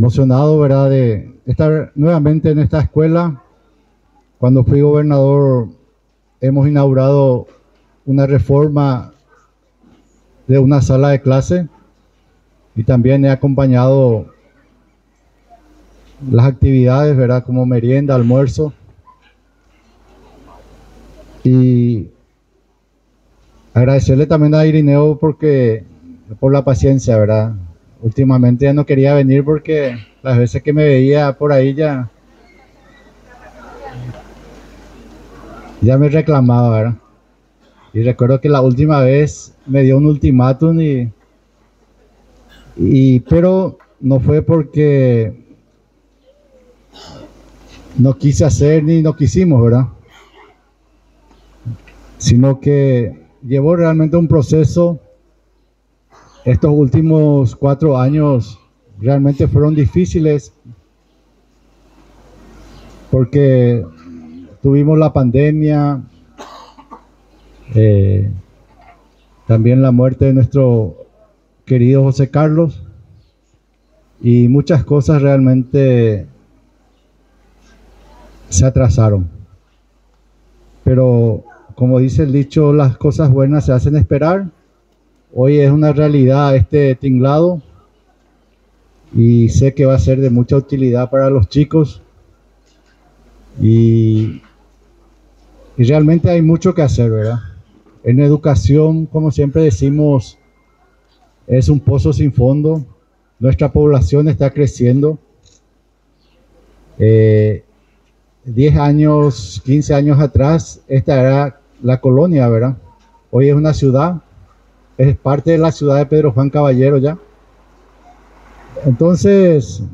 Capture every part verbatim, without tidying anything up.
emocionado, ¿verdad?, de estar nuevamente en esta escuela. Cuando fui gobernador, hemos inaugurado una reforma de una sala de clase y también he acompañado las actividades, ¿verdad?, como merienda, almuerzo. Y agradecerle también a Irineo porque, por la paciencia, ¿verdad? Últimamente ya no quería venir porque las veces que me veía por ahí ya, ya me reclamaba, ¿verdad? Y recuerdo que la última vez me dio un ultimátum y, y pero no fue porque no quise hacer ni no quisimos, ¿verdad? Sino que llevó realmente un proceso. Estos últimos cuatro años realmente fueron difíciles porque tuvimos la pandemia, eh, también la muerte de nuestro querido José Carlos y muchas cosas realmente se atrasaron. Pero como dice el dicho, las cosas buenas se hacen esperar. Hoy es una realidad este tinglado y sé que va a ser de mucha utilidad para los chicos y, y realmente hay mucho que hacer, ¿verdad? En educación, como siempre decimos, es un pozo sin fondo. Nuestra población está creciendo. Eh, diez años, quince años atrás, esta era la colonia, ¿verdad? Hoy es una ciudad. Es parte de la ciudad de Pedro Juan Caballero ya. Entonces,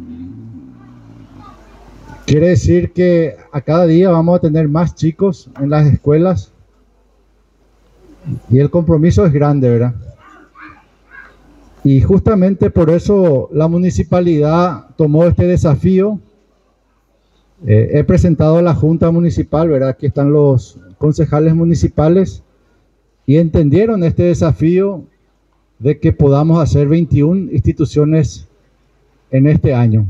quiere decir que a cada día vamos a tener más chicos en las escuelas y el compromiso es grande, ¿verdad? Y justamente por eso la municipalidad tomó este desafío. Eh, he presentado a la Junta Municipal, ¿verdad? Aquí están los concejales municipales. Y entendieron este desafío de que podamos hacer veintiuna instituciones en este año.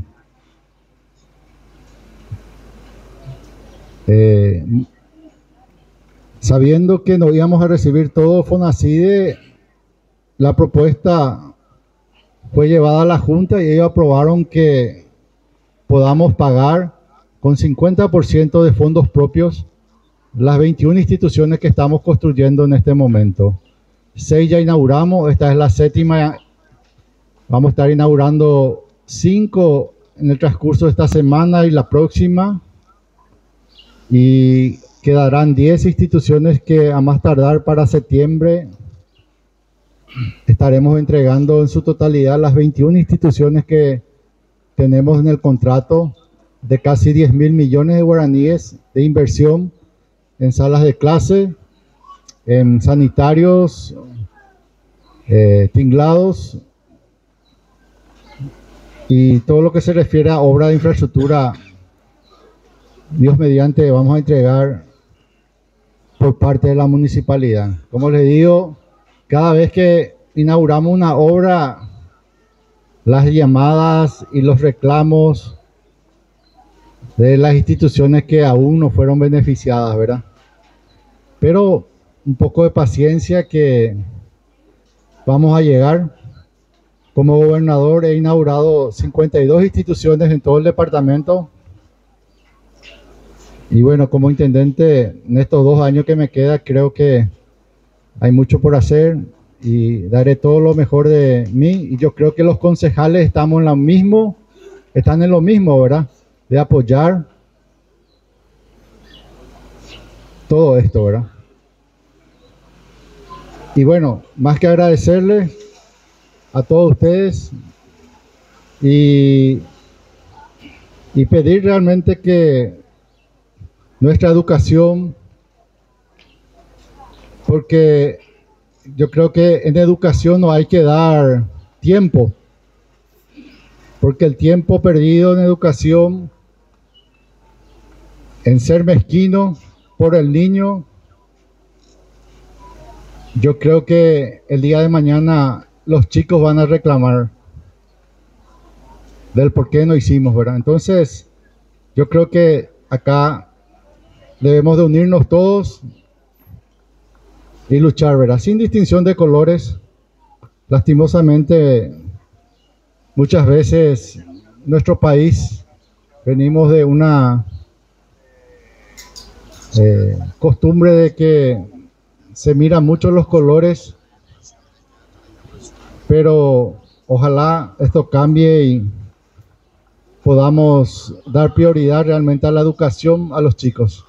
Eh, sabiendo que no íbamos a recibir todo FONACIDE, la propuesta fue llevada a la Junta y ellos aprobaron que podamos pagar con cincuenta por ciento de fondos propios las veintiuna instituciones que estamos construyendo en este momento. Seis ya inauguramos, esta es la séptima. Vamos a estar inaugurando cinco en el transcurso de esta semana y la próxima. Y quedarán diez instituciones que a más tardar para septiembre estaremos entregando en su totalidad las veintiuna instituciones que tenemos en el contrato de casi diez mil millones de guaraníes de inversión en salas de clase, en sanitarios, eh, tinglados y todo lo que se refiere a obra de infraestructura. Dios mediante vamos a entregar por parte de la municipalidad. Como les digo, cada vez que inauguramos una obra, las llamadas y los reclamos de las instituciones que aún no fueron beneficiadas, ¿verdad? Pero un poco de paciencia que vamos a llegar. Como gobernador he inaugurado cincuenta y dos instituciones en todo el departamento. Y bueno, como intendente, en estos dos años que me queda, creo que hay mucho por hacer y daré todo lo mejor de mí. Y yo creo que los concejales estamos en lo mismo, están en lo mismo, ¿verdad? De apoyar todo esto, ¿verdad? Y bueno, más que agradecerles a todos ustedes y, y pedir realmente que nuestra educación, porque yo creo que en educación no hay que dar tiempo, porque el tiempo perdido en educación, en ser mezquino por el niño, yo creo que el día de mañana los chicos van a reclamar. del por qué no hicimos, ¿verdad? Entonces, yo creo que acá debemos de unirnos todos y luchar, ¿verdad? Sin distinción de colores. Lastimosamente, muchas veces nuestro país venimos de una eh, costumbre de que se miran mucho los colores, pero ojalá esto cambie y podamos dar prioridad realmente a la educación a los chicos.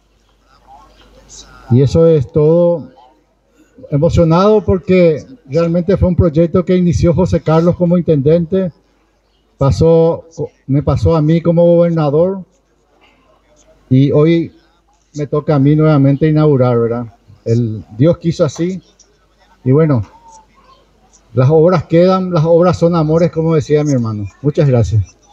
Y eso es todo. Emocionado porque realmente fue un proyecto que inició José Carlos como intendente, pasó, me pasó a mí como gobernador y hoy me toca a mí nuevamente inaugurar, ¿verdad? El, Dios quiso así y bueno, las obras quedan, las obras son amores, como decía mi hermano. Muchas gracias.